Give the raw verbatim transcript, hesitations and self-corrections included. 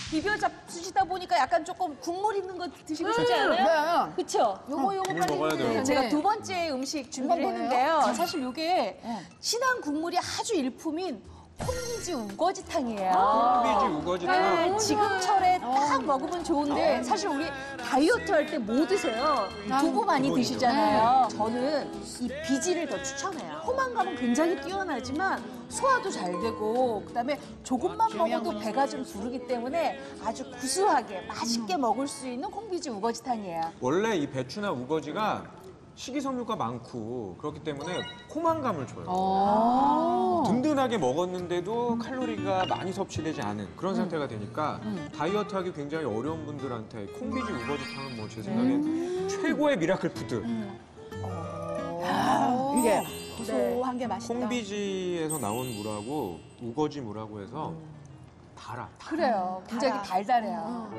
비벼 잡수시다 보니까 약간 조금 국물 있는 거 드시고 싶지 않아요? 네. 그쵸? 요거 요거 국물 빨리 먹어야 돼요. 네, 제가 네. 두 번째 음식 준비를 뭐예요? 했는데요. 사실 요게 신안 국물이 아주 일품인 콩비지 우거지탕이에요. 콩비지 우거지탕. 네, 지금철에 딱 먹으면 좋은데 사실 우리 다이어트 할 때 뭐 드세요? 두부 많이 기본이죠. 드시잖아요. 저는 이 비지를 더 추천해요. 포만감은 굉장히 뛰어나지만 소화도 잘 되고 그다음에 조금만 먹어도 배가 좀 부르기 때문에 아주 구수하게 맛있게 먹을 수 있는 콩비지 우거지탕이에요. 원래 이 배추나 우거지가 식이섬유가 많고 그렇기 때문에 포만감을 줘요. 든든하게 먹었는데도 칼로리가 많이 섭취되지 않은 그런 상태가 되니까 다이어트하기 굉장히 어려운 분들한테 콩비지 우거지탕은 뭐 제 생각엔 최고의 미라클 푸드. 이게 고소한 게 맛있다. 콩비지에서 나온 물하고 우거지 물하고 해서 달아. 그래요. 굉장히 달아. 달달해요.